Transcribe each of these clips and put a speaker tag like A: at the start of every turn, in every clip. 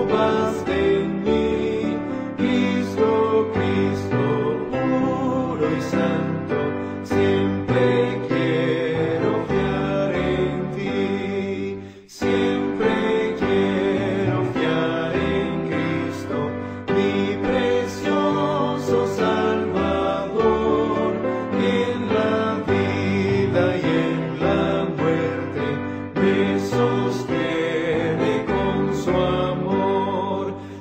A: paz en mí. Cristo, Cristo, puro y santo, siempre quiero fiar en ti. Siempre quiero fiar en Cristo, mi precioso Salvador. En la vida y en la muerte me sostiene con su amor.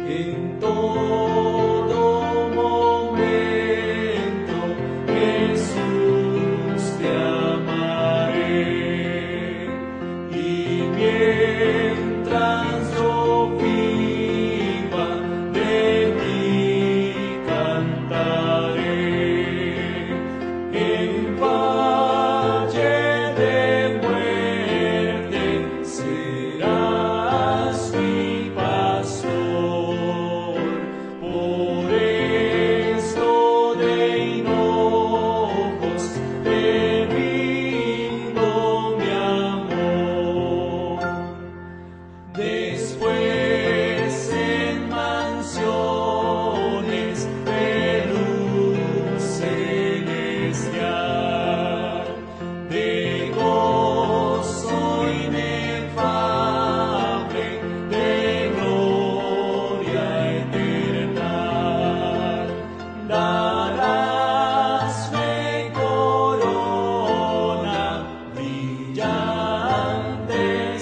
A: En todo momento, Jesús, te amaré. Y mientras yo viva, de ti cantaré. En valle de muerte serás mi pastor. Por esto de hinojos te brindo mi amor. Después en mansiones de luz celestial, de gozo inefable, de gloria eterna, darás fe y corona brillante,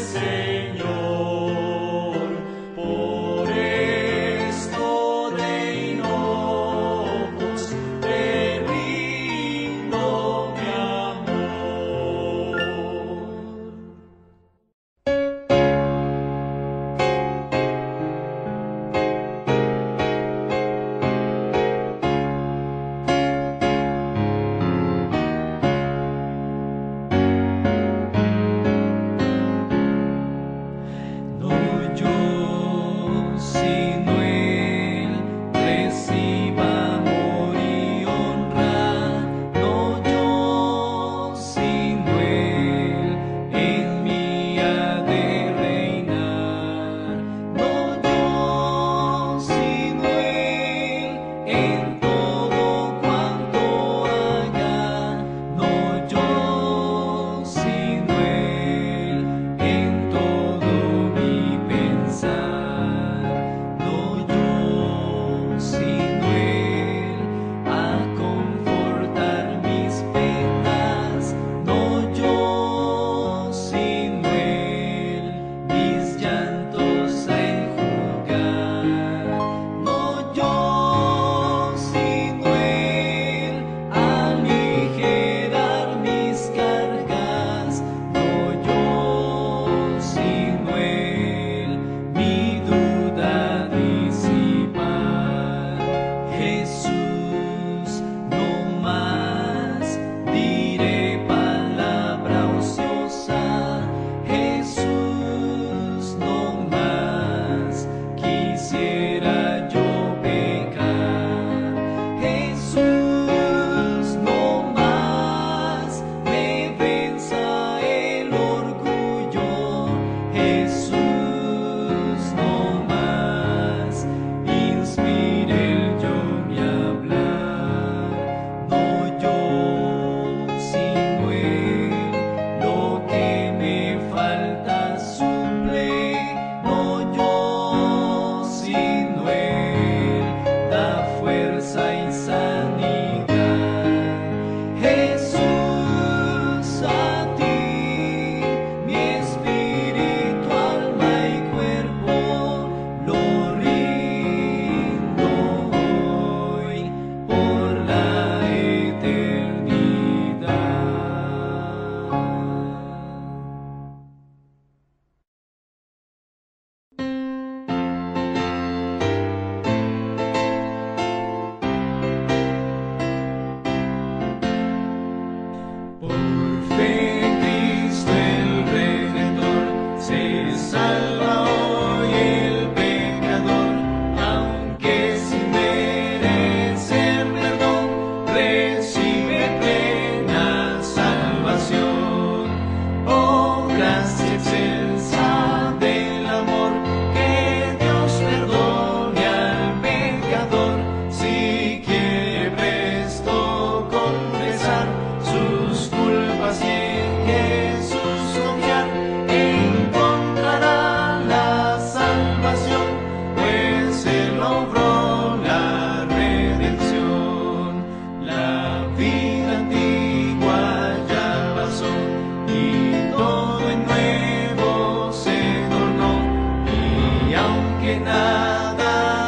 A: Señor. Por esto de hinojos te brindo mi amor. No yo, sino Él, reciba amor y honra. No yo, sino Él, en mí ha de reinar. No yo, sino Él, en todo cuanto haga. No yo, sino Él, en todo mi pensar. No yo, sino Él, a confortar mis penas. No yo, sino Él, mis llantos a enjugar. No yo, sino Él, a aligerar mis cargas. No yo, sino Él, mi duda disipar. Jesús, no más diré palabra ociosa. Jesús, no más quisiera yo pecar. Jesús, no más me venza el orgullo. Jesús, no más inspire el yo mi hablar. No yo, sino Él, lo que me falta suple. No yo, sino Él, da fuerza y sanidad. Jesús, a ti mi espíritu, alma y cuerpo lo rindo hoy por la eternidad. Por fe Cristo el Redentor se salva hoy el pecador, aunque sin merecer perdón recibe plena salvación. Oh, gracia excelsa del amor, que Dios perdone al pecador si quiere presto confesar sus culpas y en Jesús confiar. Encontrará la salvación, pues Él logró la redención. La vida antigua ya pasó y todo en nuevo se tornó, y aunque nada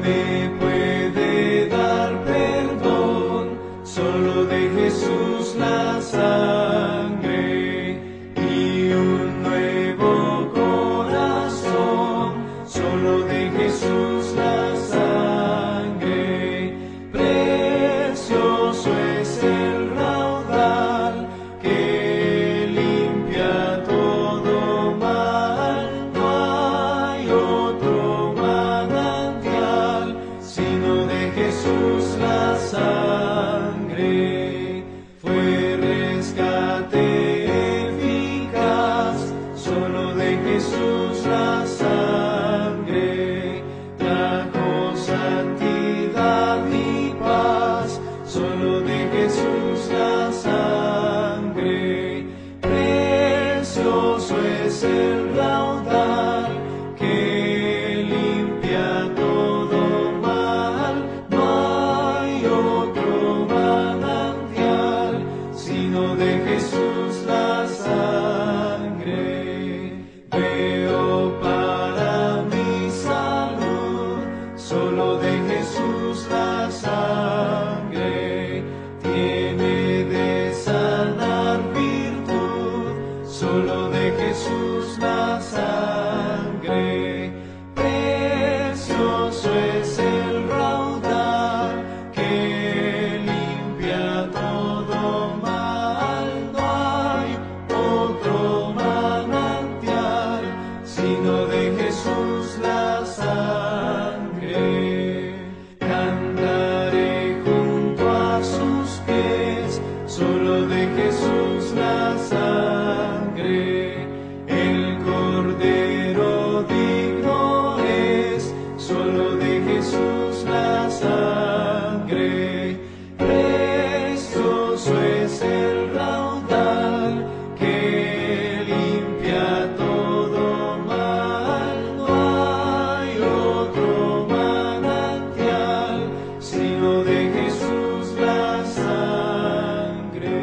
A: me puede dar perdón? Solo de Jesús la sangre y un nuevo corazón. Solo de Jesús la sangre. Precioso es el raudal que limpia todo mal. No hay otro manantial sino de Jesús la sangre. Fue rescate eficaz, solo de Jesús la sangre. Trajo santidad y paz, solo de Jesús la sangre. Precioso es el raudal que limpia todo mal. No hay otro manantial sino de Jesús la sangre. Veo para mi salud, solo de Jesús la sangre. Tiene de sanar virtud, solo de Jesús la sangre. Precioso es el raudal que limpia todo mal. No hay otro manantial sino de Jesús la sangre. Cantaré junto a sus pies, solo de Jesús la sangre. El Cordero digno es, solo de Jesús la sangre. Precioso es el raudal que limpia todo mal. No hay otro manantial sino de Jesús la sangre.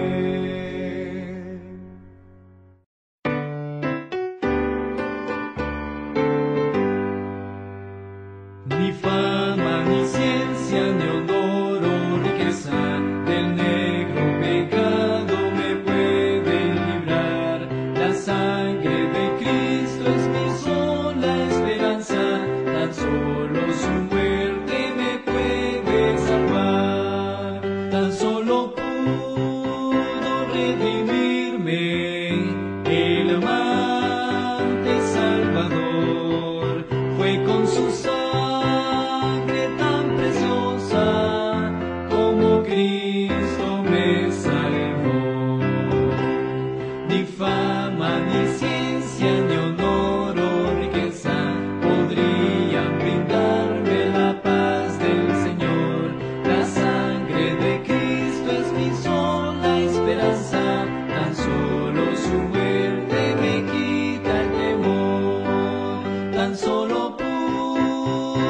A: Ni fama, ni ciencia, ni honor o riqueza del negro pecado me pueden librar. La sangre de Cristo es mi sola esperanza, tan solo su muerte me puede salvar. Tan solo pudo redimirme el amante Salvador. Fue con su sangre tan preciosa como Cristo me salvó. Ni fama, ni ciencia, ni honor o riqueza podrían brindarme la paz del Señor. La sangre de Cristo es mi sola esperanza, tan solo su muerte me quita el temor. Tan solo pudo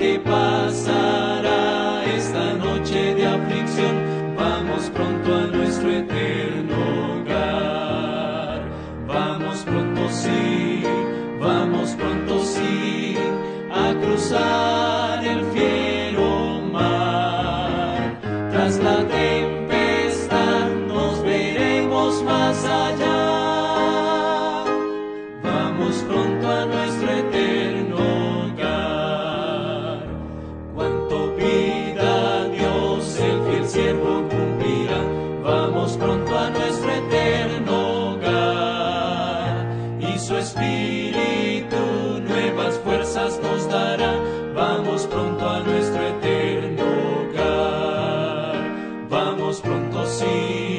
A: que pasará esta noche de aflicción. Vamos pronto a nuestro eterno hogar. Vamos pronto sí, a cruzar el fiero mar. Tras la tempestad nos veremos más allá. Vamos pronto a nuestro eterno hogar. Cuanto pida Dios, el fiel siervo cumplirá. Vamos pronto a nuestro eterno hogar. Y su Espíritu nuevas fuerzas nos dará. Vamos pronto a nuestro eterno hogar. Vamos pronto sí,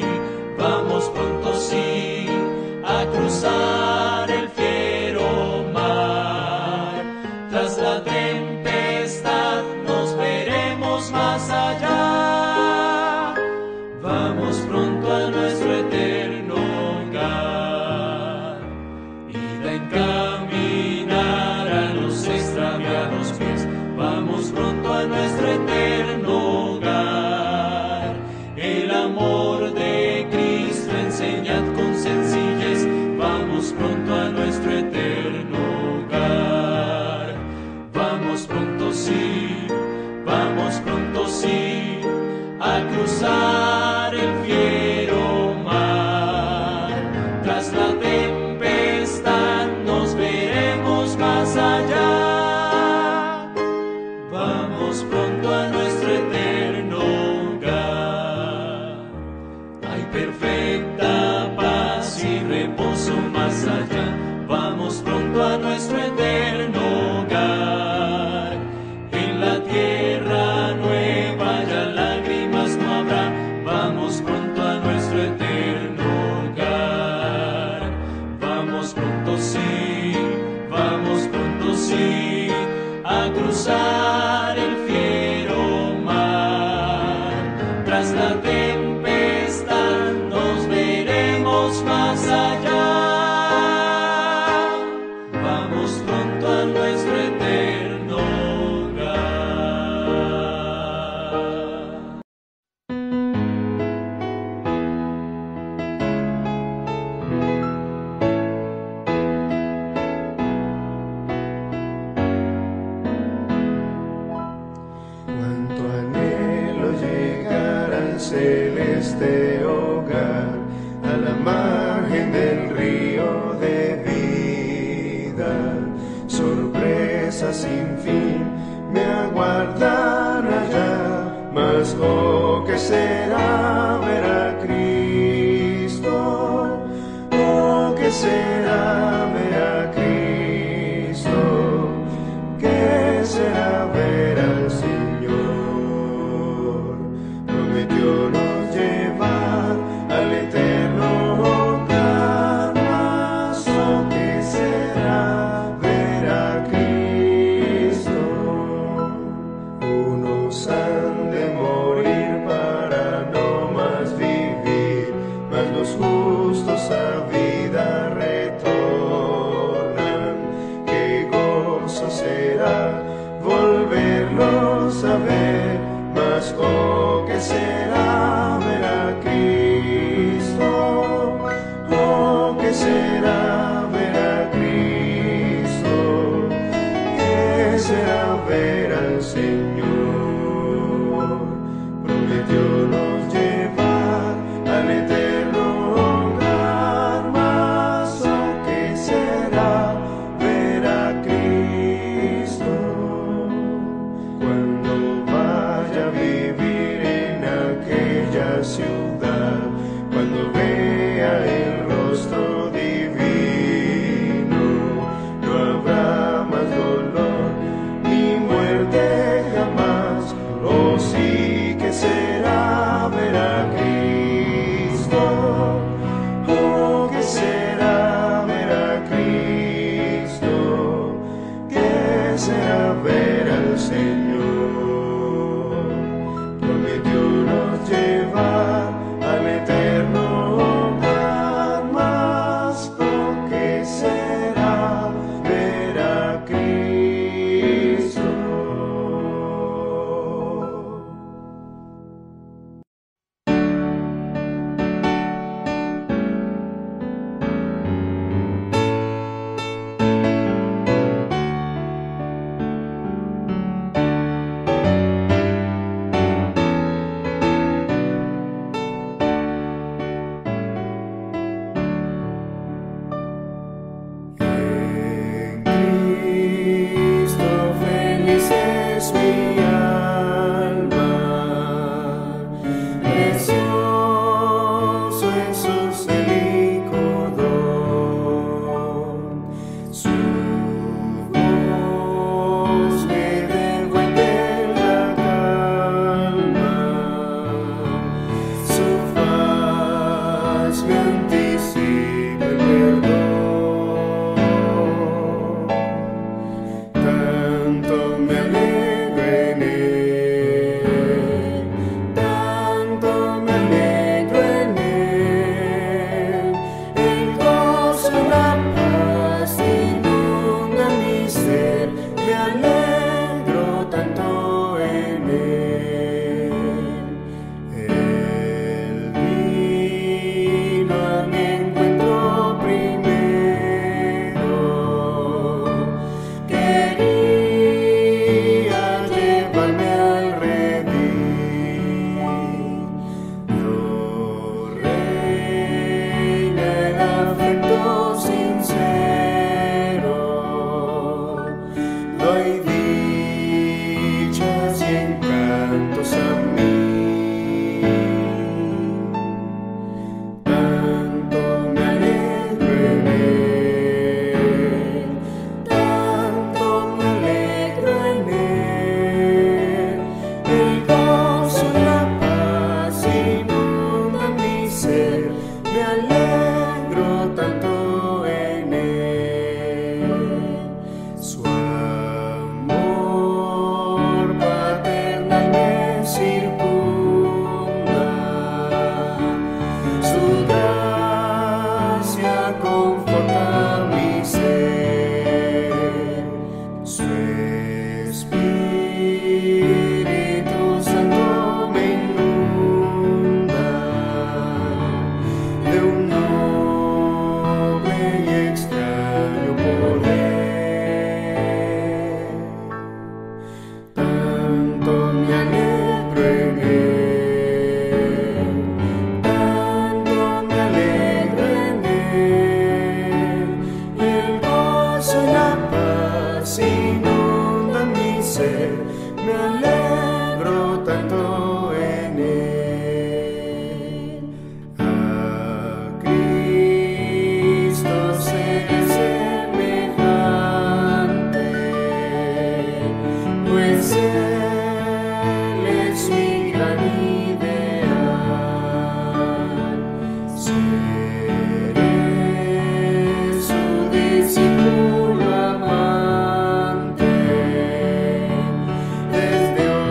A: a cruzar el fiero mar. Tras la tempestad nos veremos más allá. Vamos pronto a nuestro eterno hogar. Id a encaminar a los extraviados pies. Vamos pronto a nuestro eterno hogar. El amor de Cristo enseñad con sencillez. Vamos pronto a nuestro eterno hogar. Vamos pronto sí, a cruzar el fiero mar. Tras la tempestad nos veremos más allá. Vamos pronto a nuestro eterno hogar. Hay perfecta paz y reposo más allá. Vamos pronto a nuestro eterno hogar. En la tierra nueva ya lágrimas no habrá. Vamos pronto a nuestro eterno hogar. Vamos pronto sí, a cruzar el fiero mar. Tras la tempestad nos veremos más allá. Vamos pronto a nuestro eterno hogar.
B: Cuánto anhelo llegar al celeste hogar, a la margen del río de vida. Sorpresas sin fin me aguardan allá, mas oh, ¿qué será ver a Cristo? Oh, ¿qué será ver a Cristo? ¿Qué será ver al Señor? Prometió nos llevar al eterno hogar, mas oh, ¿qué será ver a Cristo? Unos han de morir para no más vivir, mas los justos a vida retornan. Qué gozo será volverlos a ver, mas oh, ¿qué será ver a Cristo? Oh, ¿qué será ver a Cristo? ¿Qué será ver al Señor? Prometió nos llevar al eterno hogar, mas oh, ¿qué será ver a Cristo? Cuando vaya a vivir es mi alma, precioso en sus don. Su voz me devuelve la calma, su faz me anticipa el perdón. Tanto me alegro en él, tanto me alegro en él. El gozo y la paz inunda mi ser, me alegro tanto en él. Él vino a mi encuentro primero, quería llevarme al redil. Yo reina el afecto sincero, doy dichas y encantos a mí. Tanto me alegro en él, tanto me alegro en él. El gozo y la paz inunda mi ser, me alegro tanto en él. Su amor paternal me circunda, su gracia conforta mi ser, su Espíritu Santo me inunda de un noble y extraño poder. Tanto me alegro en él, tanto me alegro en él. El gozo y la paz inundan mi ser, me alegro tanto en él. A Cristo seré semejante, pues Él es mi gran ideal. Seré su discípulo amante, desde hoy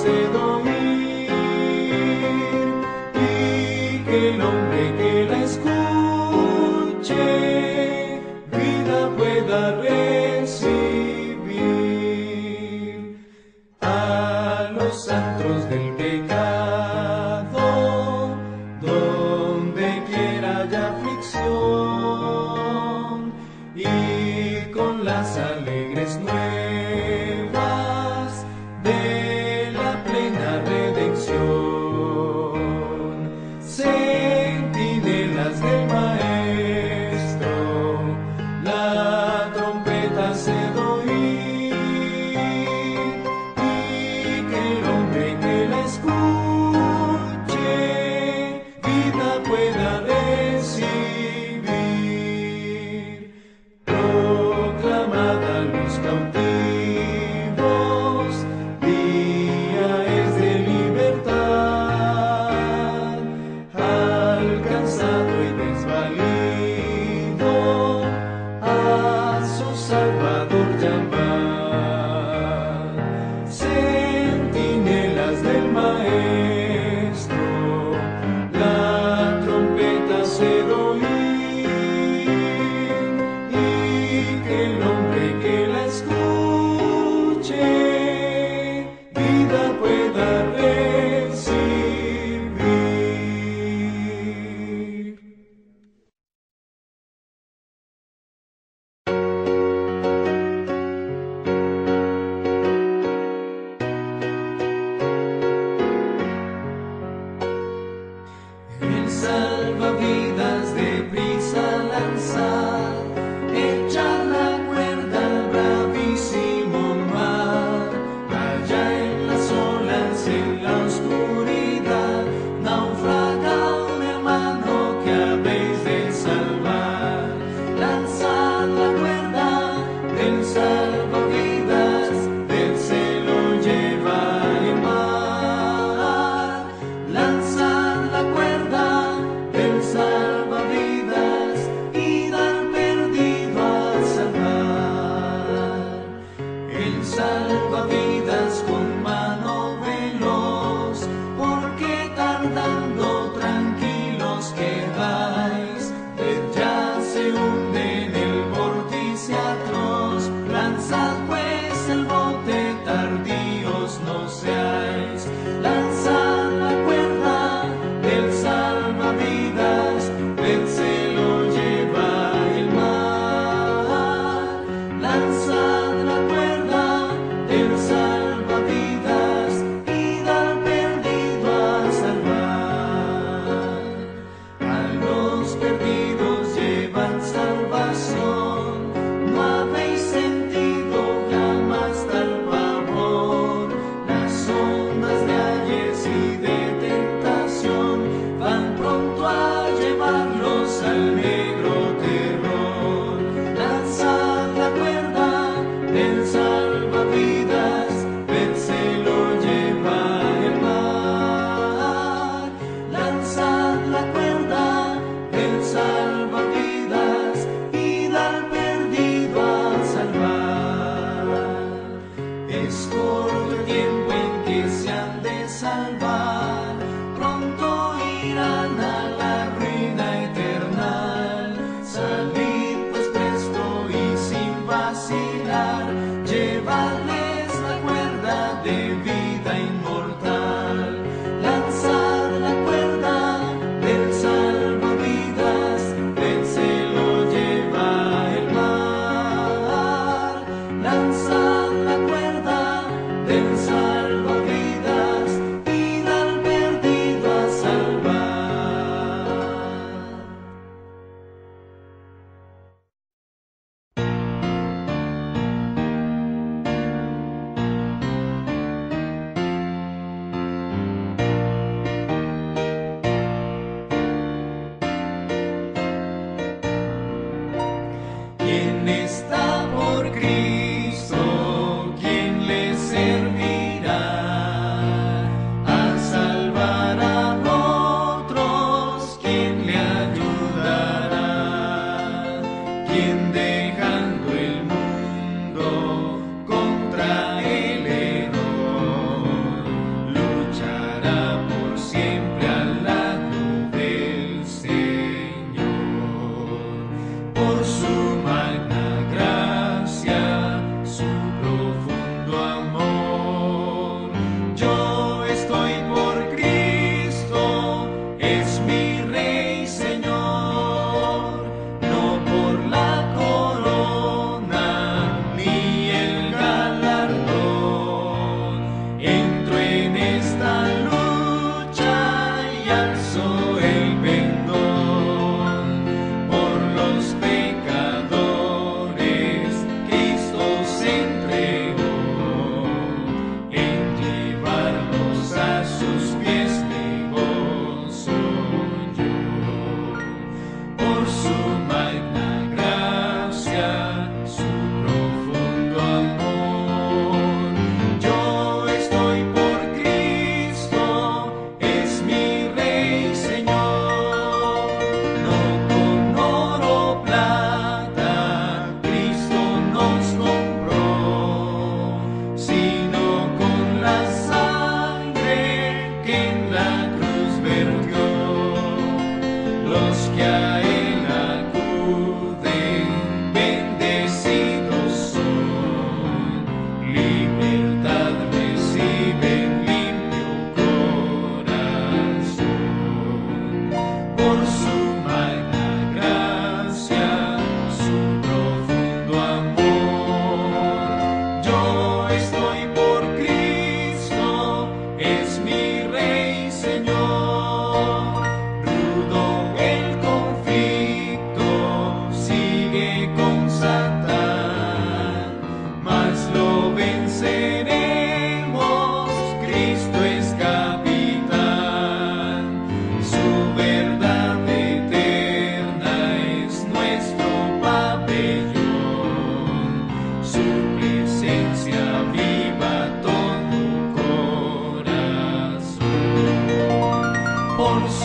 A: hacer oír, y que el hombre que la escuche vida pueda recibir. A los antros del pecado, donde quiera haya aflicción, y con las alegres nuevas de la plena redención, centinelas del Maestro, la trompeta haced oír, y que el hombre que la escuche vida pueda recibir. Proclamad a los cautivos, día es de libertad, al cansado y desvalido a su Salvador llamad. Centinelas del Maestro, la trompeta haced oír, y que el hombre que la escuche vida pueda recibir. El salvavidas deprisa lanzar, echar la cuerda al bravísimo mar. Allá en las olas, en la oscuridad, naufraga un hermano que habéis de salvar. Lanzad la cuerda del salvavidas, del se lo lleva el mar. Lanzad la cuerda del salvavidas y al perdido a salvar. El salvavidas con mano veloz, porque tardando tranquilos quedáis, ved ya se hunde en el vórtice atroz. Lanzad pues el bote, tardíos no seáis. Lanzad la cuerda del salvavidas, ved se lo lleva el mar. Lanzad la cuerda del salvavidas y al perdido a salvar. A los perdidos llevan salvación, no habéis sentido jamás tal pavor. Las ondas de ayes y de tentación van pronto a llevarlos al negro terror. Lanzad la cuerda del salvavidas, ved se lo lleva el mar. Lanzad la cuerda del salvavidas y al perdido a salvar. Es corto el tiempo en que se han de salvar, pronto irán a la ruina eternal. Salid pues presto y sin vacilar, llevadles la cuerda de vida inmortal. Lanzad la cuerda del salvavidas, ved se lo lleva el mar. Lanzad la cuerda del salvavidas y al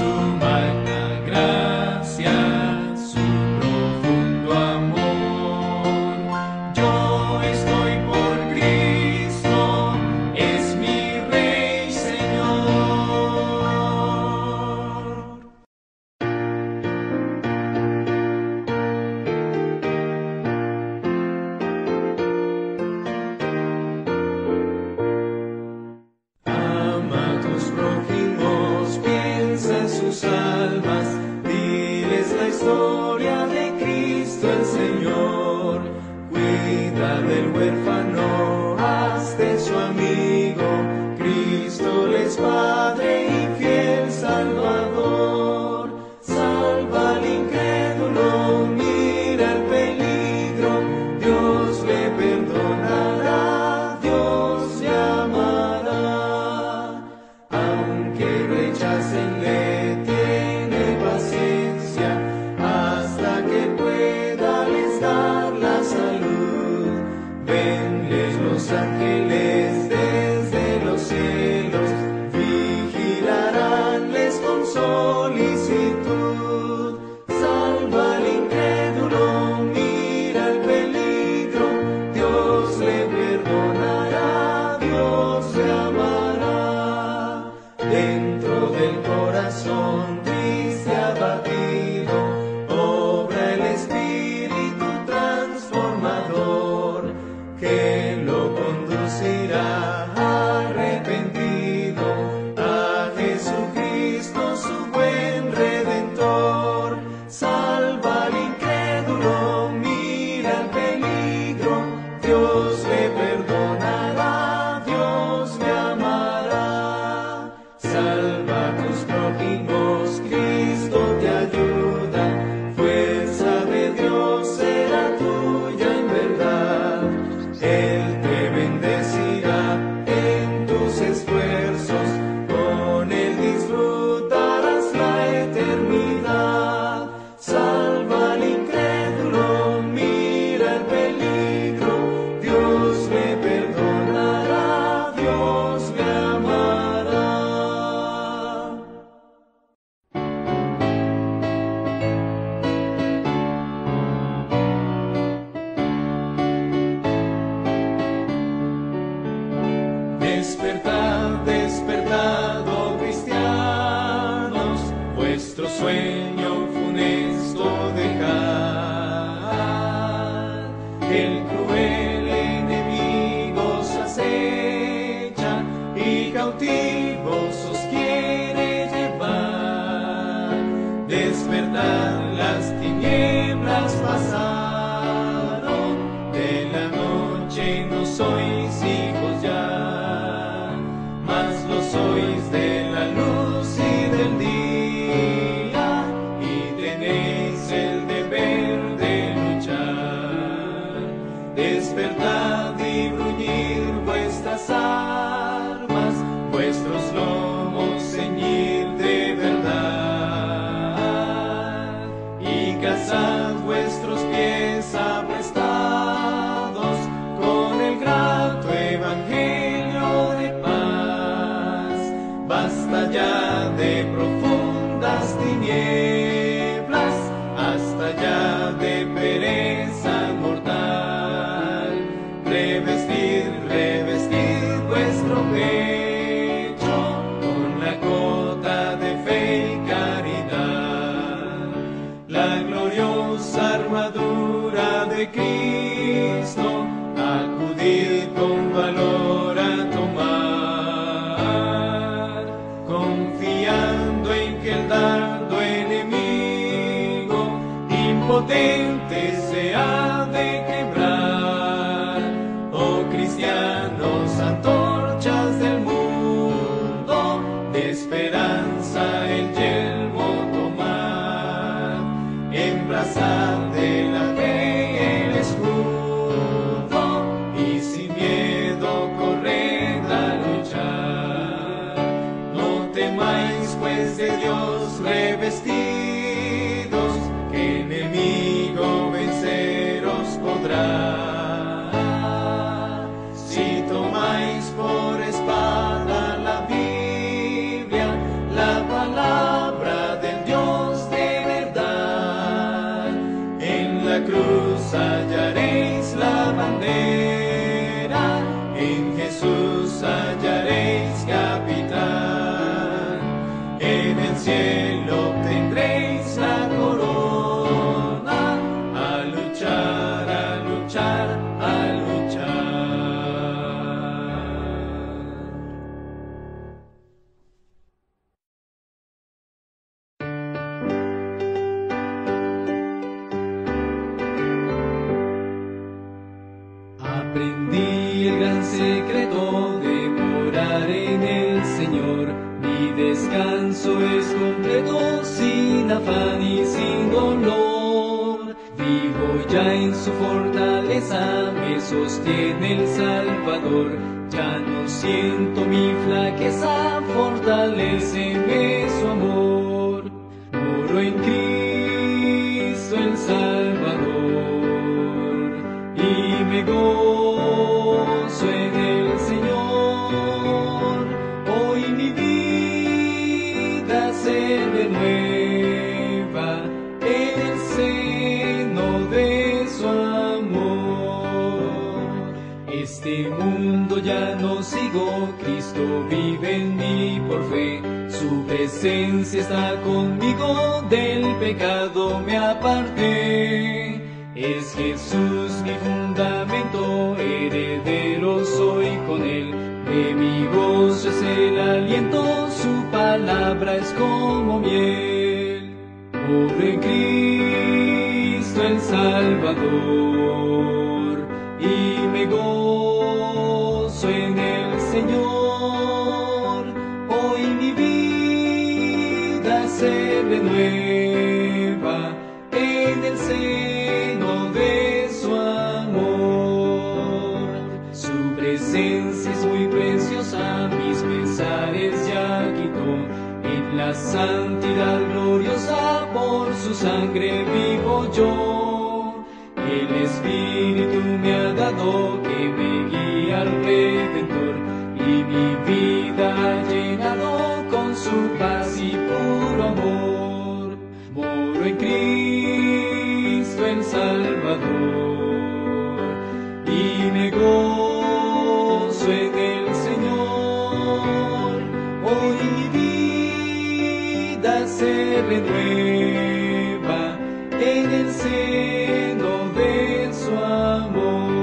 A: su magna gracia, su profundo amor. Yo estoy por Cristo, es mi Rey, Señor. Ama a tus prójimos, piensa en sus almas, diles la historia de Cristo el Señor. Cuida del huérfano, hazte su amigo, Cristo es Padre y fiel Salvador. Salva al incrédulo, mira el peligro, Dios le perdonará, Dios le amará. Aunque rechacen, le tiene paciencia, hasta que pueda les dar la salud. Venles los ángeles desde los cielos, vigilaránles con solicitud. Salva al incrédulo, mira el peligro, Dios le perdonará, Dios le amará. Dentro del corazón triste abatido, obra el Espíritu transformador, que lo conducirá arrepentido a Jesucristo su buen Redentor. Salva al incrédulo, mira el peligro, Dios le perdonará, Dios le amará. Salva a tus prójimos, Cristo te ayuda, fuerza de Dios será tuya en verdad. Él te bendecirá en tus esfuerzos, con Él disfrutarás la eternidad. Salva al incrédulo, mira el peligro, Dios le perdonará, Dios le amará. Despertad, despertad, oh cristianos, vuestro sueño funesto dejad. El cruel enemigo os acecha y cautivos os quiere llevar. Despertad, las tinieblas pasaron, de la noche no sois hijos ya, mas lo sois de la luz y del día, y tenéis el deber de luchar. Despertad y bruñid vuestras armas, vuestros lomos ceñid de verdad, y calzad vuestros pies aprestados con el grato evangelio de paz. Basta ya de profundas tinieblas, hasta ya de pereza mortal. Revestid, revestid vuestro pecho con la cota de fe y caridad. La gloriosa armadura de Cristo, acudid con valor a tomar, confiando en que el dardo enemigo impotente se ha de quebrar. Oh cristianos, antorchas del mundo, de esperanza el yelmo tomad, embrazad de la fe el escudo, y sin miedo corred a luchar. No temáis pues de Dios revestidos, que enemigo venceros podrá. Si tomáis por espada la Biblia, la palabra cielo obtendréis la corona. A luchar, a luchar, a luchar. Aprendí el gran secreto de morar en el Señor. Mi descanso es completo, sin afán y sin dolor. Vivo ya en su fortaleza, me sostiene el Salvador. Ya no siento mi flaqueza, fortaléceme su amor. Moro en Cristo el Salvador y me gozo en el Señor. Hoy mi vida se renueva en el seno de su amor. Este mundo ya no sigo, Cristo vive en mí por fe. Su presencia está conmigo, del pecado me aparté. Es Jesús mi fundamento, heredero soy con Él. De mi gozo es el aliento, su palabra es como miel. Moro en Cristo el Salvador y me gozo en el Señor. Hoy mi vida se renueva en el seno de su amor. Su presencia es muy preciosa, mis pesares ya quitó. En la santidad gloriosa, por su sangre vivo yo. El Espíritu me ha dado, que me guía al Redentor, y mi vida ha llenado con su paz y puro amor. Moro en Cristo el Salvador y me gozo en el Señor. Hoy mi vida se renueva en el seno de su amor.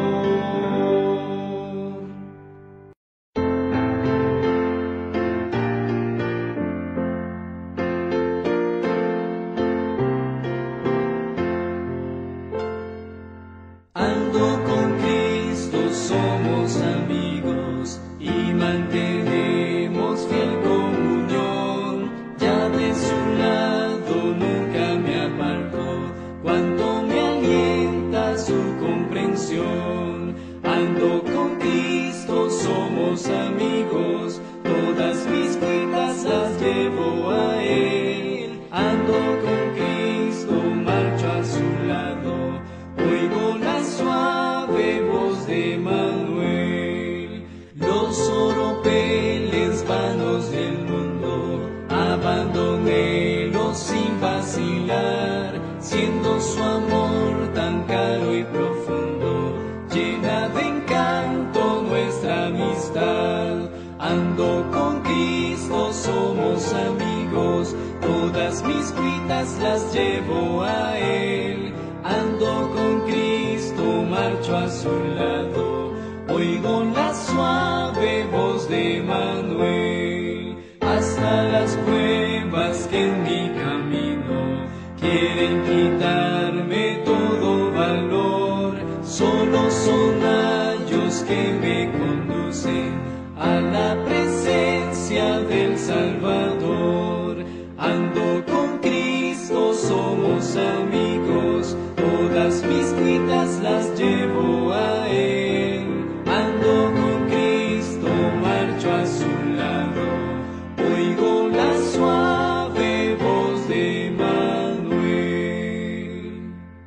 A: Ando con Cristo, somos amigos y mantenemos fiel comunión. Ya de su lado nunca me aparto, cuanto me alienta su comprensión. Ando con Cristo, somos amigos, todas mis cuitas las llevo a Él. Ando con Cristo, marcho a su lado, oigo la suave voz de Manuel. Los oropeles vanos del mundo abandonélos sin vacilar, siendo su amor tan caro y profundo, llena de encanto nuestra amistad. Ando con Cristo, somos amigos, todas mis cuitas las llevo a Él. Ando con Cristo, marcho a su lado, oigo la suave voz de Manuel. Hasta las pruebas que en mi camino quieren quitarme todo valor, solo son ayos que me conducen a la presencia del Salvador. Ando con Cristo, somos amigos, todas mis cuitas las llevo a Él. Ando con Cristo, marcho a su lado, oigo la suave voz de Manuel.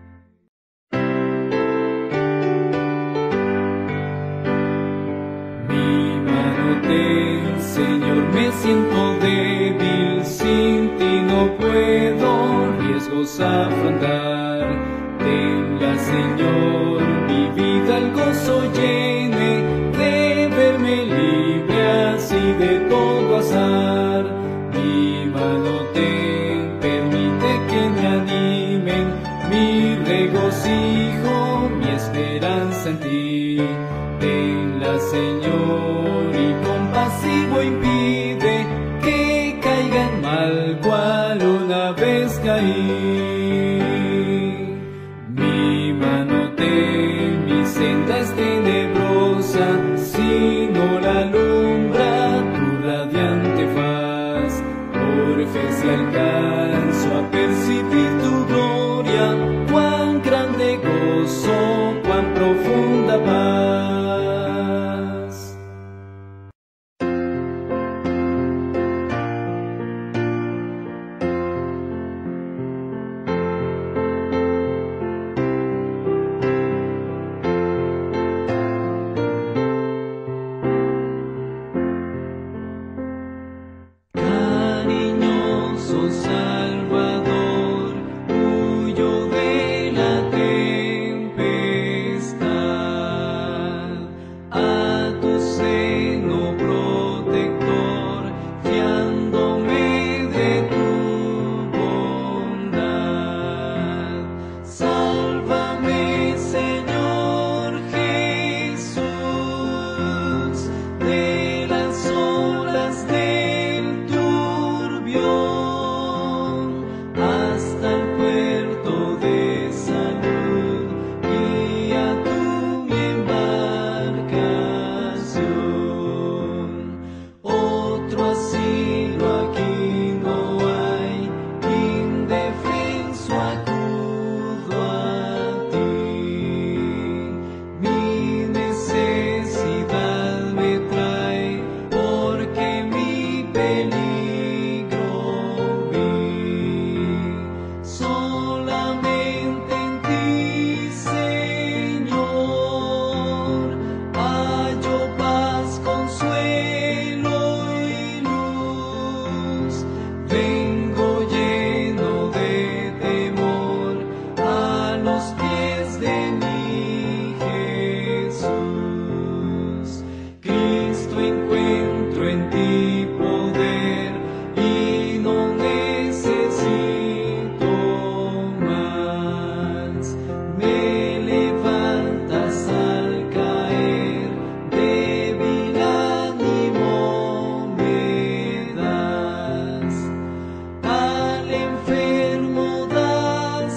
A: Mi mano ten, Señor, me siento débil, sin ti no puedo riesgos afrontar. Tenga, Señor, mi vida el gozo llene, de verme libre así de todo azar. Mi mano vez caí. Mi mano mi senda es tenebrosa, si no la alumbra tu radiante faz. Por fe si alcanzo a percibir tu gloria, cuán grande gozo, cuán profunda paz. Salvador, huyo de la tempestad, a tu seno protector, fiándome de tu bondad. Sálvame, Señor Jesús, de las olas del turbión, hasta el puerto de salud, guía tú mi embarcación. Otro asilo aquí no hay, indefenso acudo a ti. Mi necesidad me trae, porque mi peligro solamente en ti, Señor, hallo paz, consuelo y luz. Vengo lleno de temor a los pies de mi Jesús. Cristo, encuentro en ti poder y no necesito más. Me levantas al caer, débil ánimo me das. Al enfermo das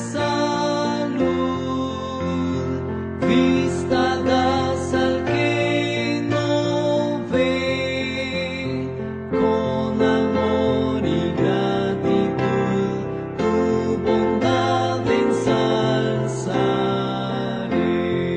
A: salud, vista das al que no ve. Con amor y gratitud tu bondad ensalzaré.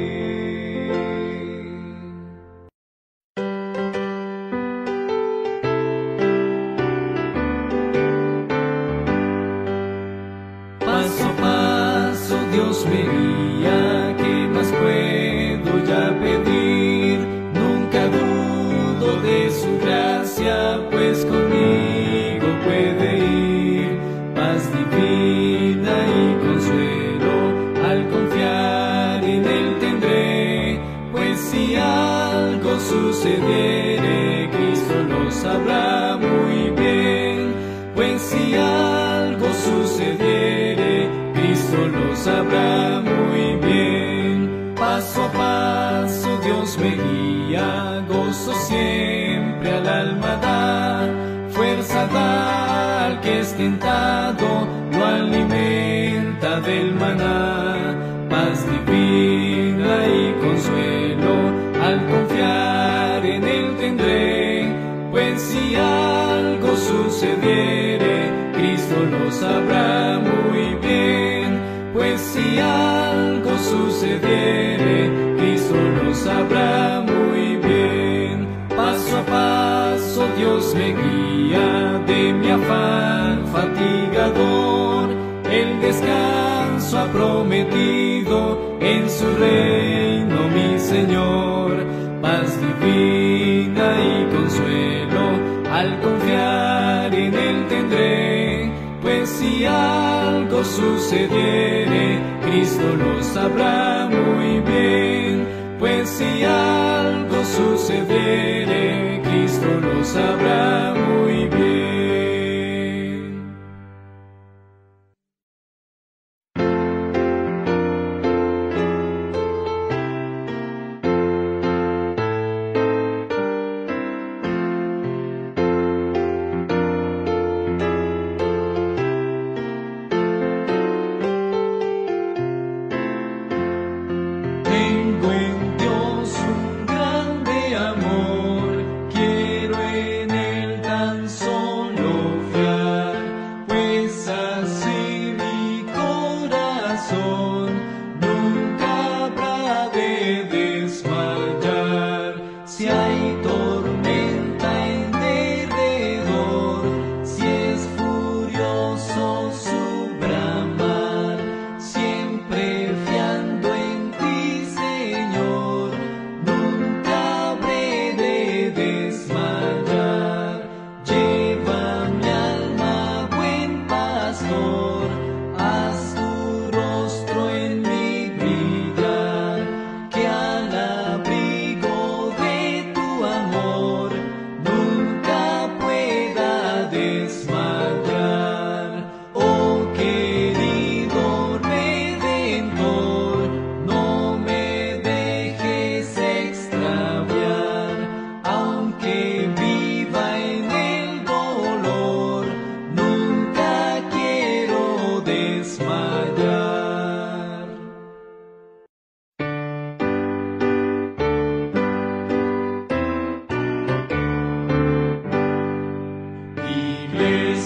A: Paso a paso Dios me guía, ¿qué más puedo ya pedir? Nunca dudo de su gracia, pues conmigo puede ir. Paz divina y consuelo, al confiar en él tendré. Pues si algo sucediere, Cristo lo sabrá muy bien. Pues si algo sucediere, Cristo lo sabrá muy bien. Paso a paso Dios me guía, gozo siempre al alma da, fuerza da al que es tentado, lo alimenta del maná. Paz divina y consuelo, al confiar en él tendré. Pues si algo sucediere, Cristo lo sabrá muy bien. Pues si algo sucediere, Cristo lo sabrá muy bien. Paso a paso Dios me guía, de mi afán fatigador el descanso ha prometido, en su reino mi Señor. Paz divina y consuelo, al confiar en él tendré. Pues si algo sucediere, Cristo lo sabrá muy bien. Pues si algo sucediere, Cristo lo sabrá muy bien.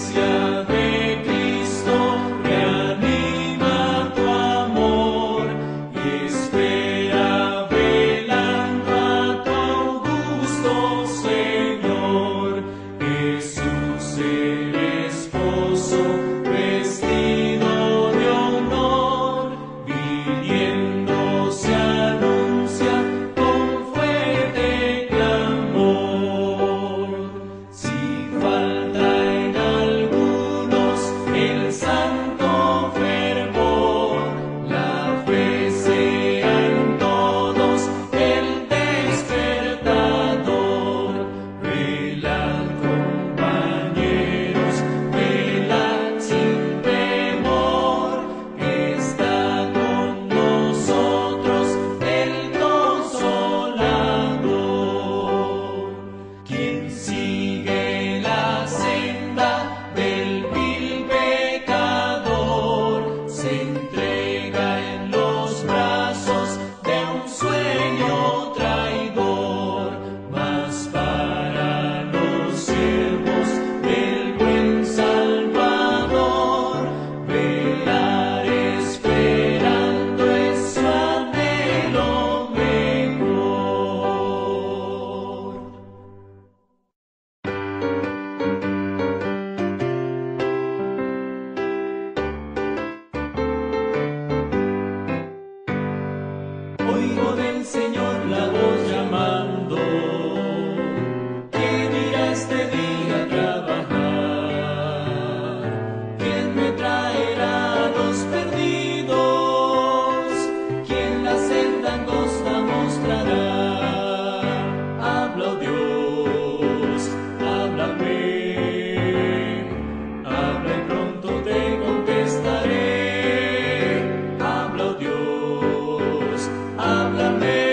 A: iglesia de Cristo, reanima tu amor y espera velando a tu augusto Señor. Jesús el esposo, vestido de honor, viniendo se anuncia con fuerte clamor. Si falta en algunos el santo fervor, la fe sea en todos el despertador. Velad, compañeros, velad sin temor, está con nosotros el Consolador. Quien sigue la senda del vil pecador se entrega en los brazos de un sueño traidor, mas para los siervos del buen Salvador, velar esperando es su anhelo mejor. Oigo del Señor la voz llamando, ¿quién irá este día a trabajar? ¿Quién me traerá a los perdidos? ¿Quién la senda angosta mostrará? Habla, oh Dios, háblame, habla y pronto te contestaré. Habla, oh Dios, háblame,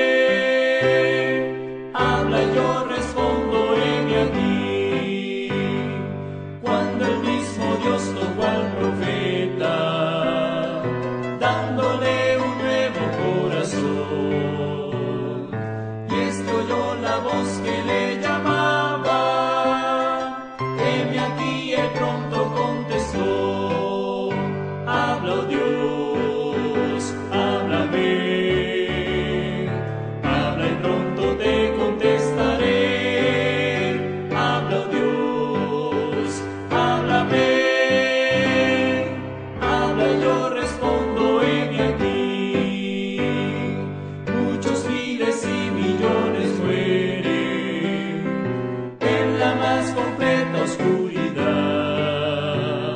A: habla y yo respondo, heme aquí. Cuando el mismo Dios tocó al profeta, dándole un nuevo corazón, y este oyó la voz que le llamaba, heme aquí, él pronto contestó. Habla, oh Dios, háblame, habla y pronto te contestaré. Habla, oh Dios, háblame, habla y yo respondo, heme aquí. Muchos miles y millones mueren en la más completa oscuridad,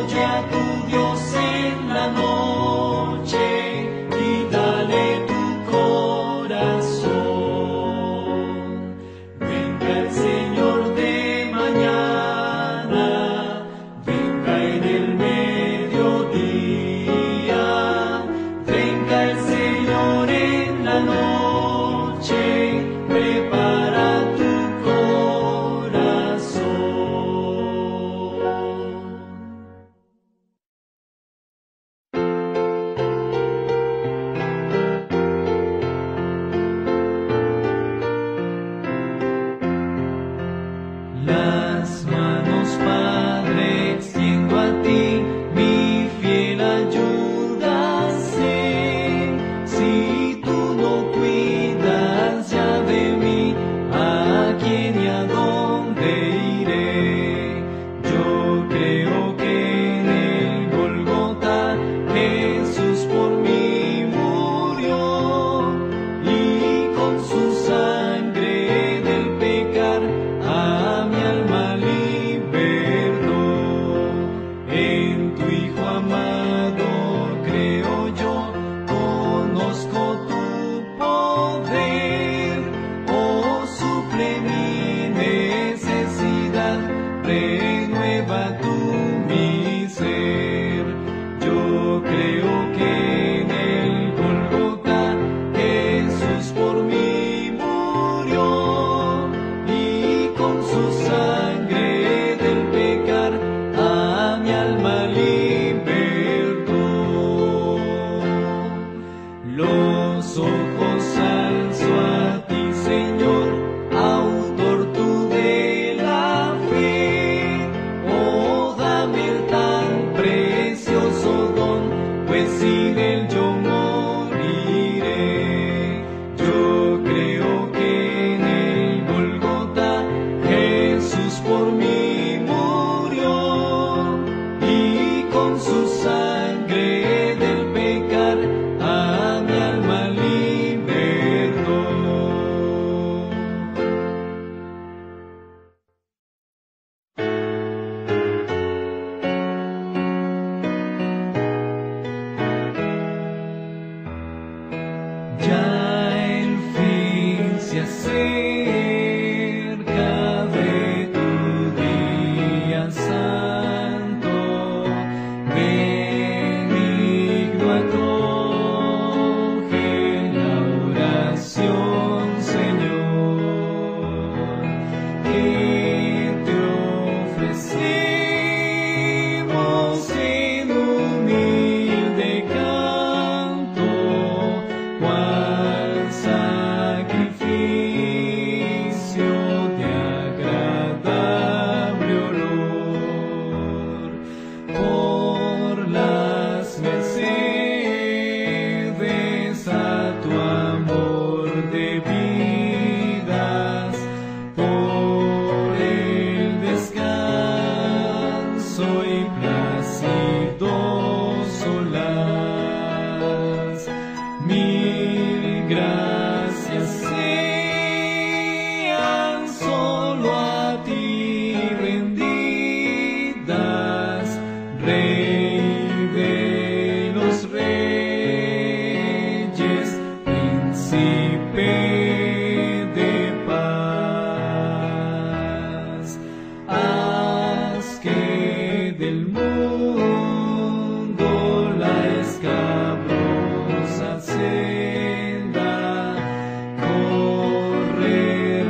A: oye a tu Dios en la noche y dale tu corazón. Venga el Señor de mañana, venga en el mediodía, venga el Señor en la noche, prepara tu las manos, Padre, extiendo a ti, mi fiel ayuda sé. Si tú no cuidas ya de mí, ¿a quién y a dónde iré? Yo creo que en el Gólgota Jesús por mí murió, y con su sangre del pecar a mi alma libertó. En tu Hijo amado creo yo, conozco tu poder. Oh, suple mi necesidad, renueva tu mi ser. Yo creo que en el Gólgota Jesús por mí murió, y con su sangre del pecar a mi alma libertó. Los ojos alzo a ti, Señor, autor tú de la fe. Oh, dame el tan precioso don, pues sin él yo moriré. Yo creo que en el Gólgota Jesús por mí murió, y con su sangre del pecar a mi alma libertó. Ya el fin se acerca de tu día santo, benigno acoge la oración, Señor, que te ofrecemos en humilde canto, cual sacrificio de agradable olor. Por las mercedes a tu amor debidas, por el descanso y plácido solaz, mil gracias sean solo a ti rendidas, Rey de los reyes, Príncipe de paz. Haz que del mundo la escabrosa senda correr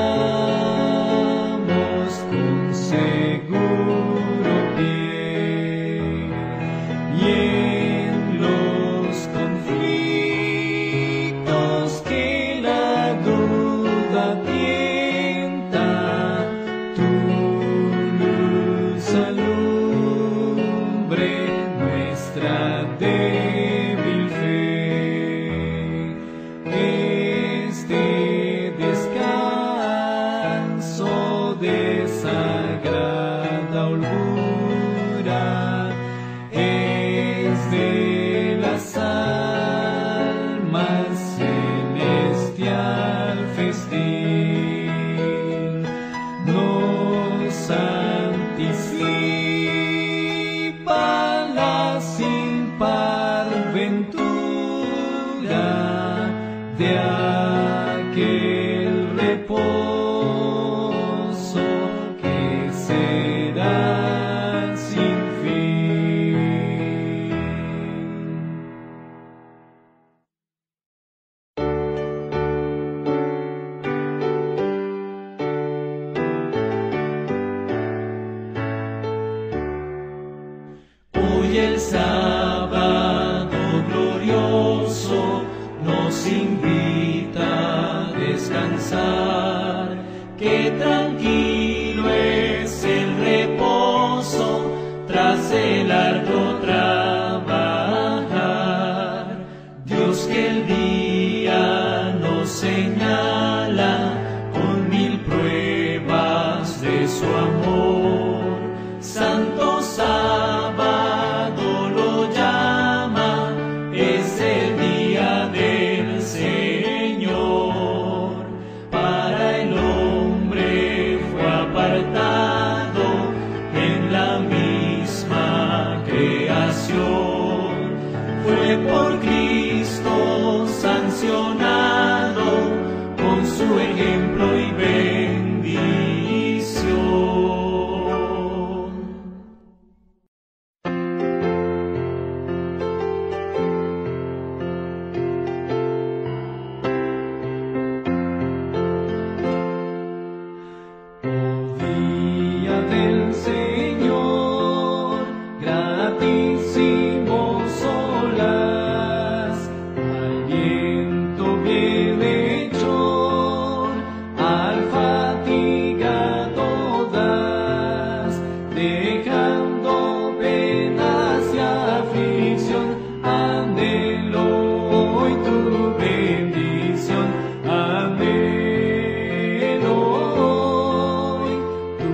A: podamos con seguro pie. Hoy el sábado glorioso nos invita a descansar, que tranquilo es el reposo tras el arduo trabajar. Dios que el día nos señala con 1000 pruebas de su amor, santo sábado lo llama, es el día del Señor. Para el hombre fue apartado en la misma creación, fue por Cristo sancionado con su ejemplo y bendición. Día del Señor, gratísimo solas, al viento bienhechor, al fatigado das, dejando penas y aflicción, anhelo hoy tu bendición, anhelo hoy tu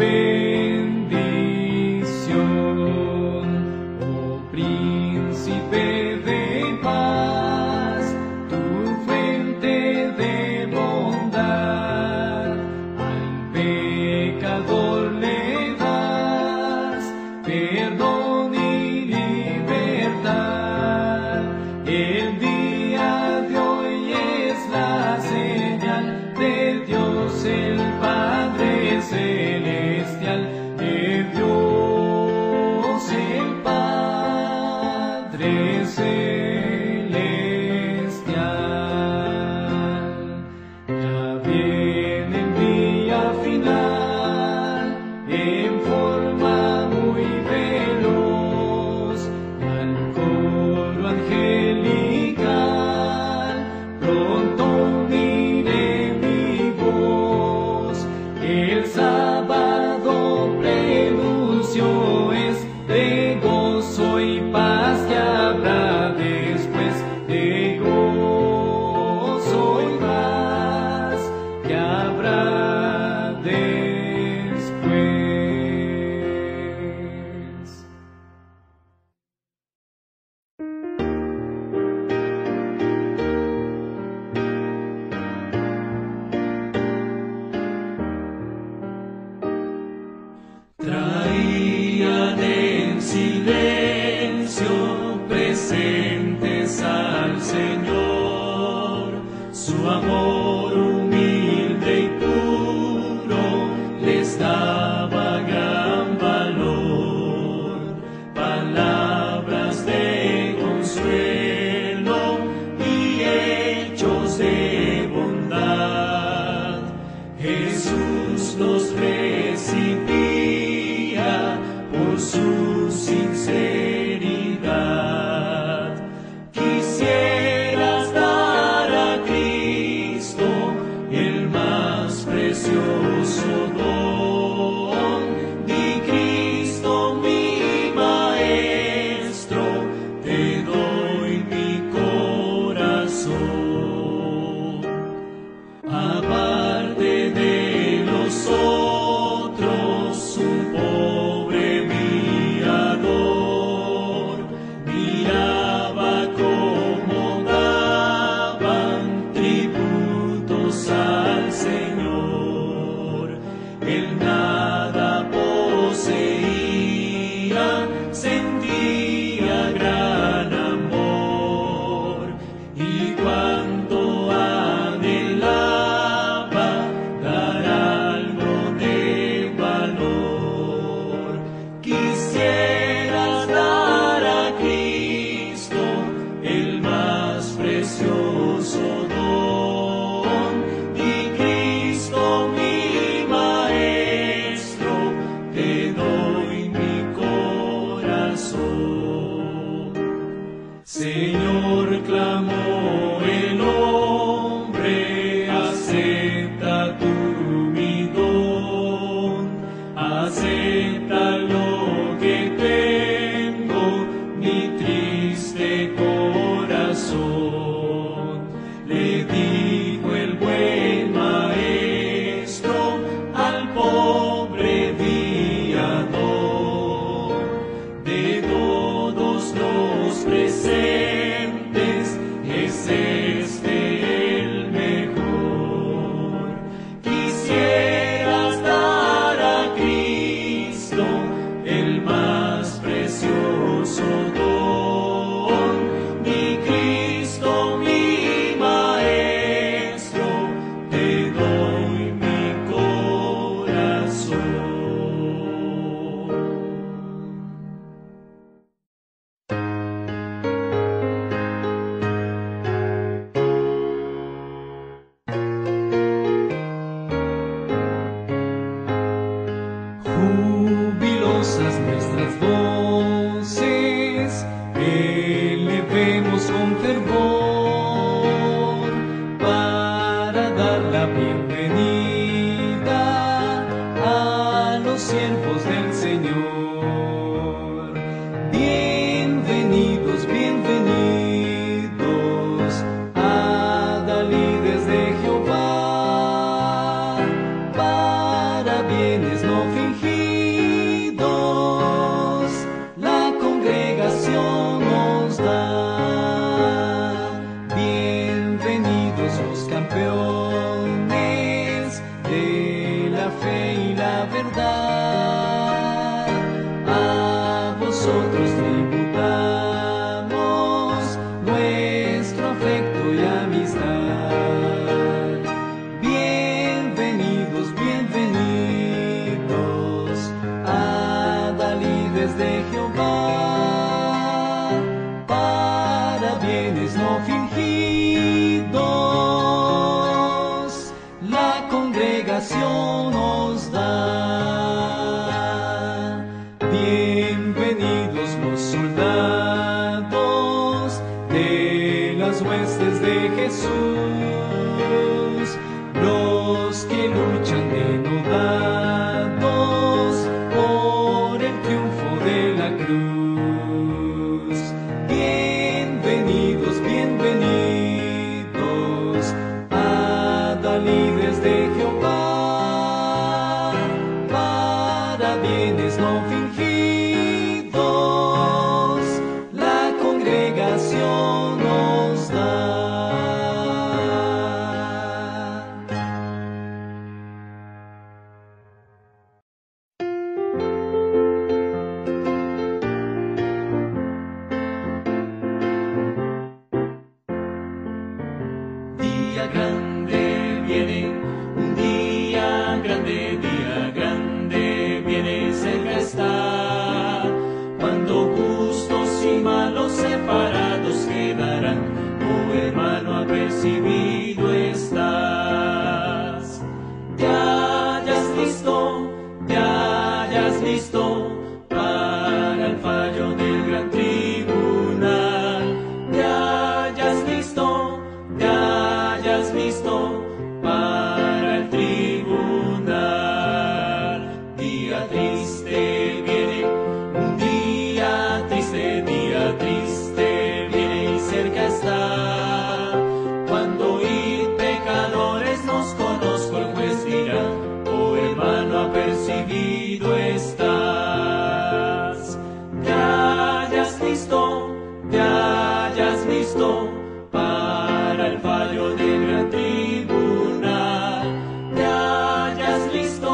A: bendición. Oh príncipe de paz, tu frente de bondad, al pecador le das perdón y libertad. El día de hoy es la señal de Dios el Padre celestial, de Dios el Padre celestial. Ya viene el día final en forma muy veloz, al coro angelical pronto uniré mi voz. El sábado prenuncio es de gozo y paz que habrá después, de gozo y paz que habrá después. Traían en silencio presentes al Señor, su amor humilde y puro les daba gran valor, palabras de consuelo y hechos de bondad. Jesús los recibía por su sinceridad. Quisieras dar a Cristo el más precioso don. Di: Cristo mi Maestro, te doy mi corazón. Aparte de los otros, un pobre mi nosotros tributamos nuestro afecto y amistad. Bienvenidos, bienvenidos, adalides de Jehová, para bienes no fingidos, la congregación os da. Bienvenidos los soldados de las huestes de Jesús, los que luchan denodados por el triunfo de la cruz. Bienvenidos, bienvenidos, adalides de Jehová, para bienes no fingidos, la congregación nos da. Día grande viene, un día grande viene, cerca está, cuando justos y malos separados quedarán. Oh hermano, apercibido estás. Te hayas listo para el fallo del gran tribunal. Te hayas listo para el tribunal. Día triste viene, un día triste viene y cerca está, cuando oíd pecadores nos conozco, el juez dirá, oh hermano, apercibido estás. Te hayas listo para el fallo del gran tribunal. Te hayas listo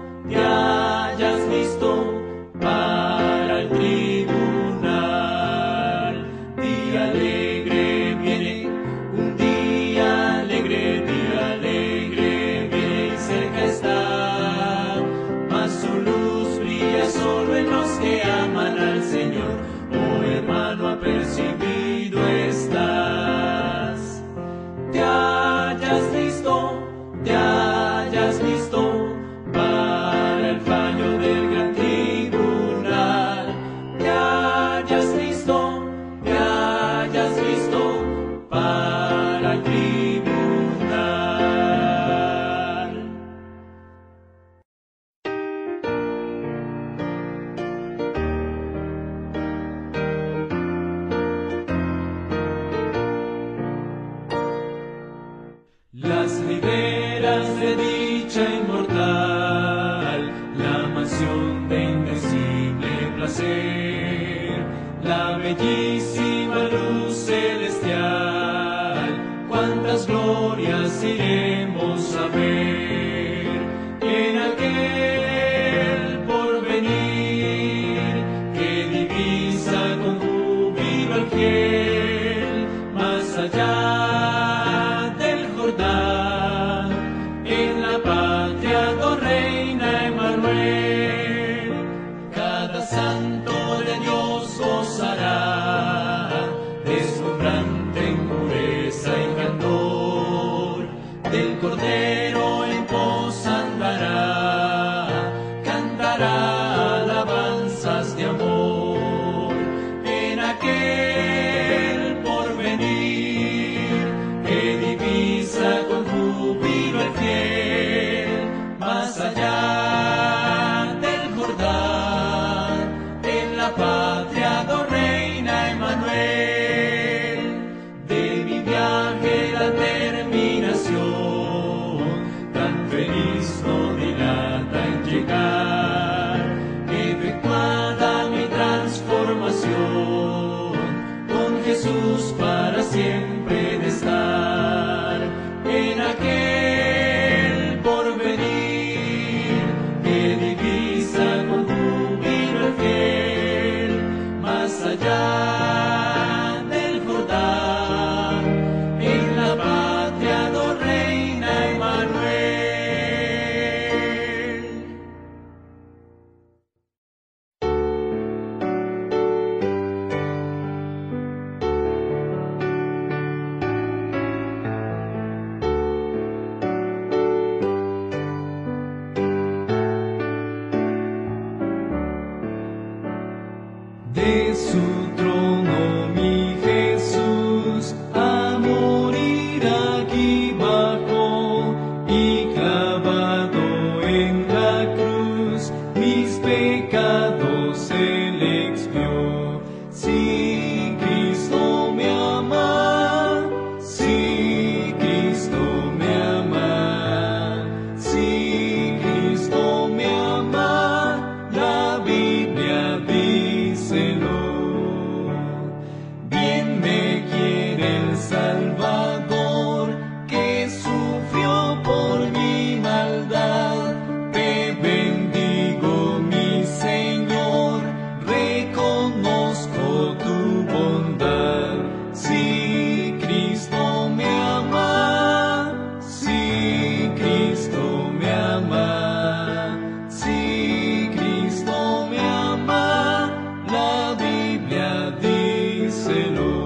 A: para el tribunal. Día alegre viene, un día alegre viene y cerca está, mas su luz brilla solo en los que aman al Señor. Oh hermano, apercibido estás. Te hayas listo para el fallo del gran tribunal. Te hayas listo para el tribunal. Las riberas de dicha inmortal, la mansión de indecible placer, la bellísima luz celestial, cuántas glorias iremos a ver en aquel porvenir que divisa con júbilo al fiel, más allá en la patria, oh Reina Emmanuel. Cada santo de Dios gozará, deslumbrante en pureza y candor, del Cordero en pos andará, cantará alabanzas de amor en aquel porvenir que divisa con júbilo el fiel, más allá del Jordán, en la patria, oh Reina Emmanuel. De mi viaje la terminación, tan feliz no dilata en llegar, efectuada mi transformación, con Jesús para siempre de estar en aquel porvenir que divisa con júbilo el fiel, De su trono mi Jesús a morir aquí bajó, y clavado en la cruz mis pecados él expió. Si Cristo me ama, si Cristo me ama, si Cristo me ama, la Biblia díselo. Bien me quiere el Salvador, que sufrió por mi maldad. Te bendigo, mi Señor, reconozco tu bondad. Si Cristo me ama, si Cristo me ama, si Cristo me ama, la Biblia díselo.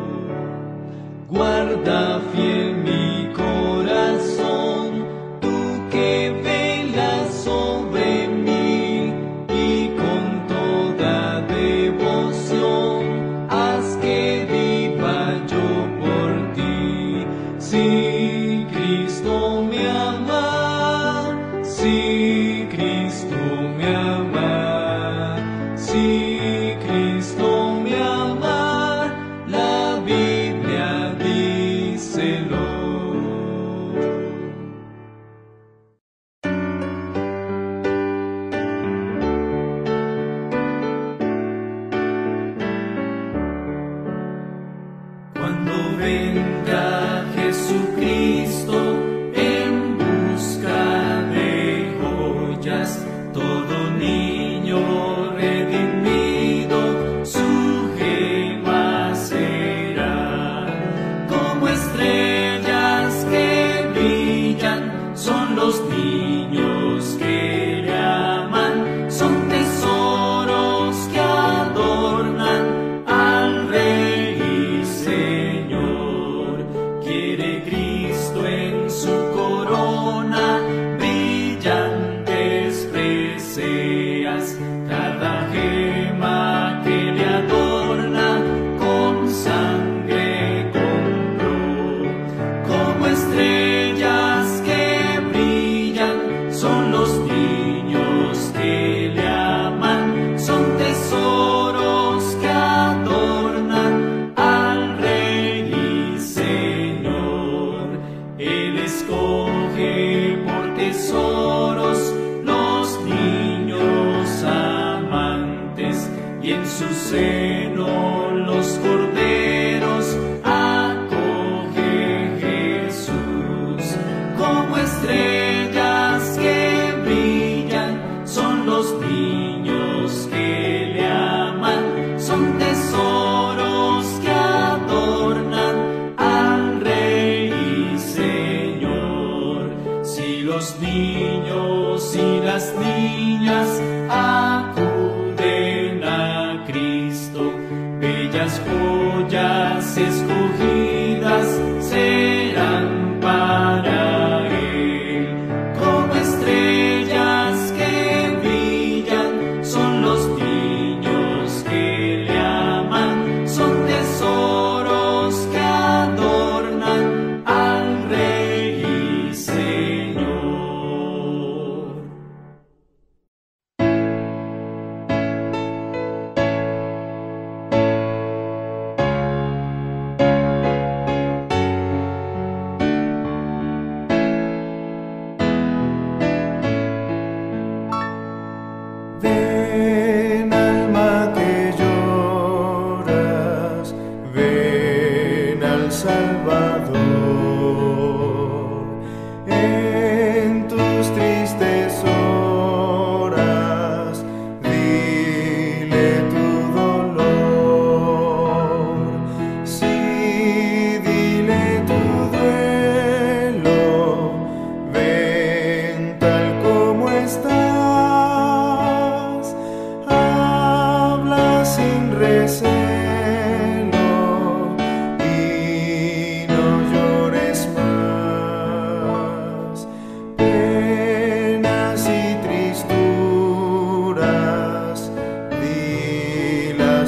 A: Guarda fiel mi corazón, tú que velas sobre mí, y con toda devoción haz que viva yo por ti. Si Cristo me ama, si Cristo me ama, si Cristo me ama, la Biblia díselo. Cuando venga Jesucristo en busca de joyas, todo niño redimido su gema será. Como estrellas que brillan son los niños que le aman, son tesoros que adornan al Rey y Señor. Quiere Cristo en su corona brillantes preseas, cada gema que le adorna con sangre compró. Como estrellas que brillan son los niños que le aman, son tesoros que adornan al Rey y Señor. Él escoge por tesoros los niños amantes, y en su seno los corderos acoge Jesús. Como estrellas que brillan son los niños que le aman, son tesoros que adornan al Rey y Señor. Si los niños y las niñas acuden a Cristo, bellas joyas escogidas serán para Él. Como estrellas que brillan son los niños que le aman, son tesoros que adornan al Rey y Señor.
B: Ven, alma que lloras, ven al Salvador. En tus tristes horas, dile tu dolor. Sí, dile tu duelo, ven tal como estás. Habla sin recelo y no llores más. Penas y tristuras, dilas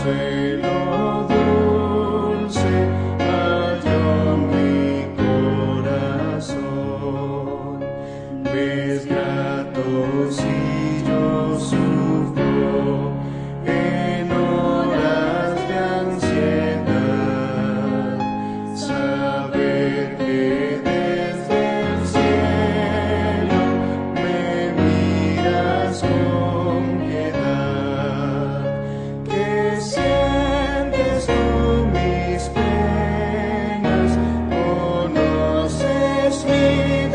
B: consuelo dulce halló mi corazón. Ves grato si yo sufro en horas de ansiedad, saber que desde el cielo me miras con piedad, que sientes tú mis penas, conoces mi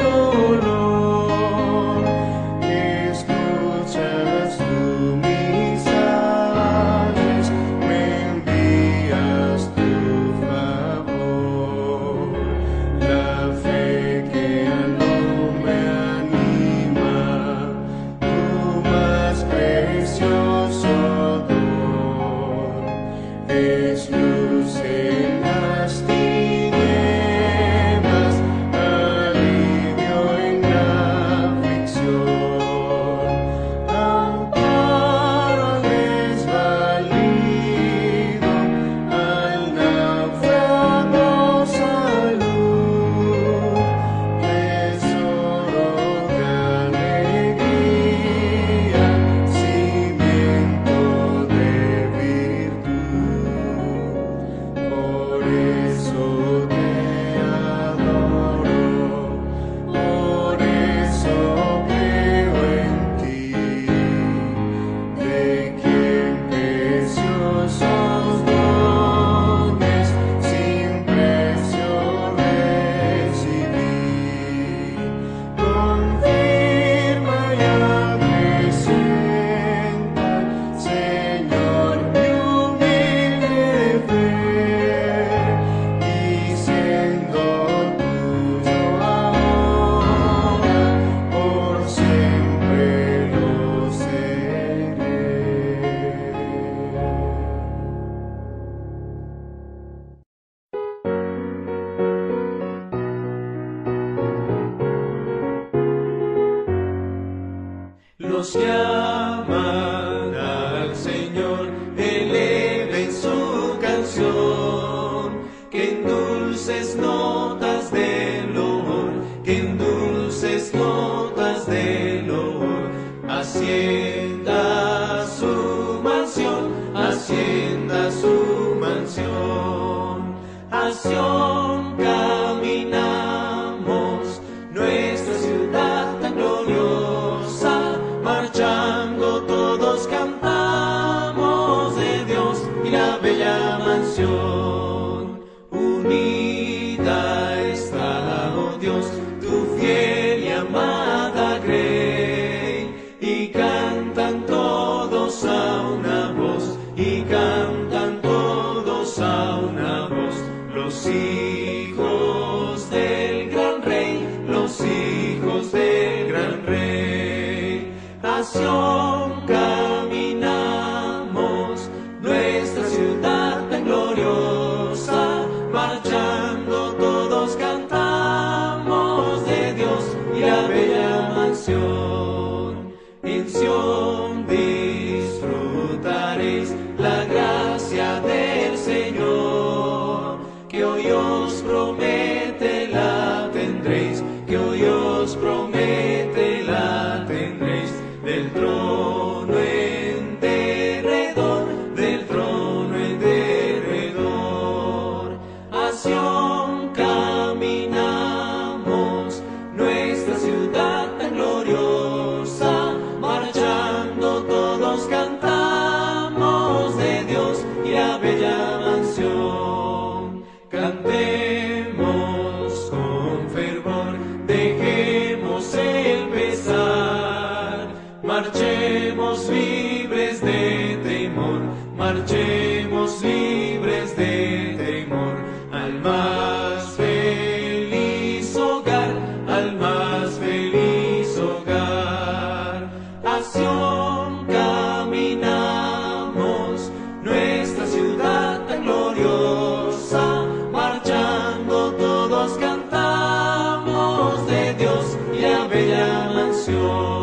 B: dolor, que escuchas tú mis ayes, me envías tu favor. La fe que al hombre anima, tu más precioso don, es luz en las tinieblas, alivio en la aflicción, amparo al desvalido, al náufrago salud, tesoro de alegría, cimiento de virtud. Por eso te adoro, por eso creo en ti, de quien preciosos dones sin precio recibí. Confirma y acrecienta, Señor, mi humilde fe, y siendo tuyo ahora, por siempre lo seré.
A: Los que aman al Señor eleven su canción, que en dulces notas de loor, que en dulces notas de loor, ascienda su mansión, ascienda su mansión. A Sión caminamos, nuestra ciudad tan gloriosa, marchando todos cantamos de Dios y la bella mansión. Unida está, oh Dios, tu fiel y amada grey, y cantan todos a una voz, y cantan todos a una voz, los hijos del gran rey, los hijos del gran rey. A Sión caminamos, nuestra ciudad tan gloriosa, marchando todos cantamos de Dios y la bella mansión. En Sión disfrutaréis la gracia del Señor, que hoy os promete la tendréis, que hoy os promete la tendréis, del trono en derredor, del trono en derredor. A Sión caminamos, nuestra ciudad tan gloriosa, marchando todos cantamos de Dios y la bella mansión. Cantemos con fervor, dejemos el pesar, marchemos libres de temor, marchemos libres de temor, al más feliz hogar, al más feliz hogar. A Sión caminamos, nuestra ciudad tan gloriosa, marchando todos cantamos de Dios y la bella mansión.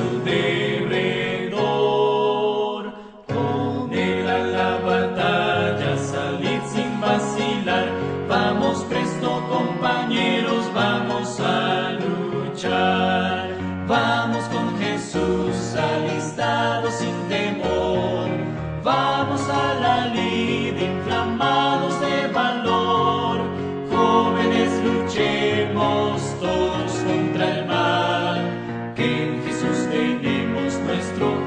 A: su derredor. Con él a la batalla salid sin vacilar. Vamos presto, compañeros, vamos a luchar. Vamos con Jesús alistados sin temor. Vamos a la lid inflamados de valor. Jóvenes, luchemos todos contra el mal, que en Jesús tenemos nuestro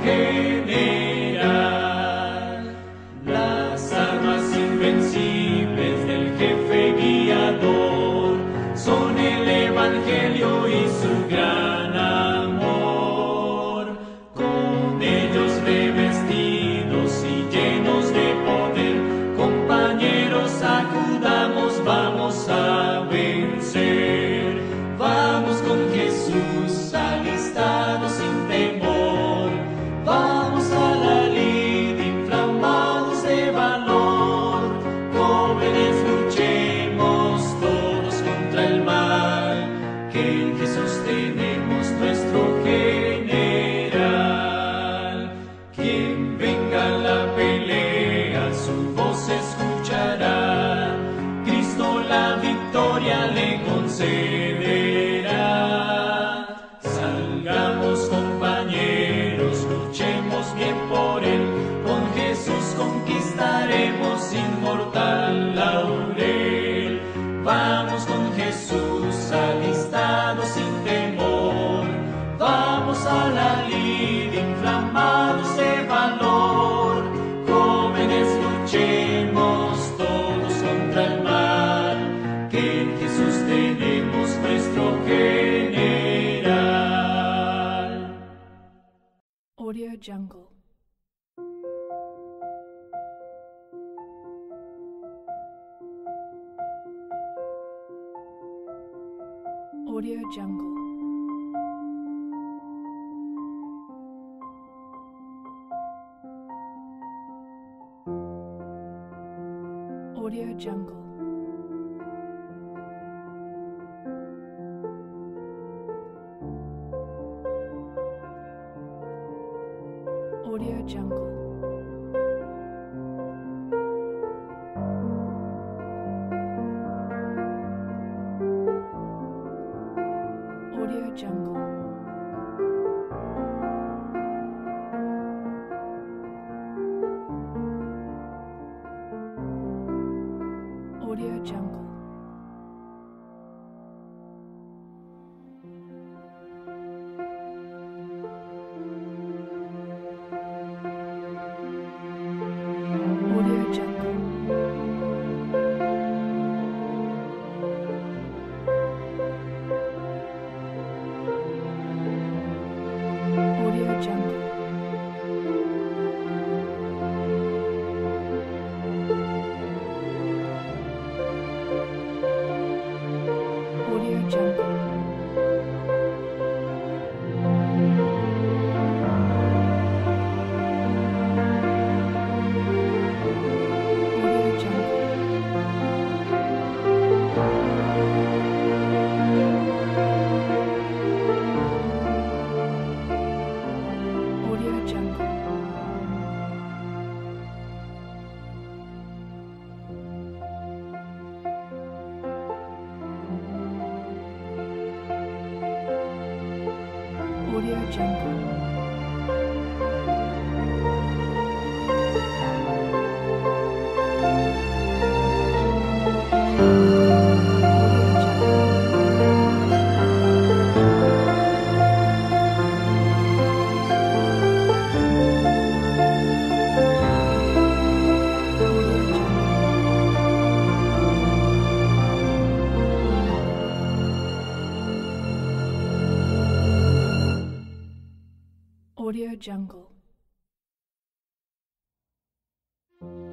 A: general. Las armas invencibles del jefe guiador son el Evangelio y su gran amor. Con ellos revestidos y llenos de poder, compañeros, acudamos, vamos a vencer. Vamos con Jesús alistados sin temor. Vamos a la lid inflamados de valor. Jóvenes, luchemos todos contra el mal, que en Jesús tenemos nuestro general. Quien venga a la pelea, su voz escuchará. Cristo la victoria le concederá. Salgamos, compañeros, luchemos bien por él. Con Jesús conquistaremos inmortal laurel. Vamos con Jesús alistados sin temor. Vamos a la lid inflamados de valor. Jóvenes, luchemos todos contra el mal, que en Jesús tenemos nuestro general.
C: Audio Jungle. Audio Jungle. Audio Jungle. Audio Jungle. Audio Jungle. Audio Jungle. Audio Jungle. Audio Jungle. Audio Jungle. Audio Jungle. Audio Jungle. Audio Jungle.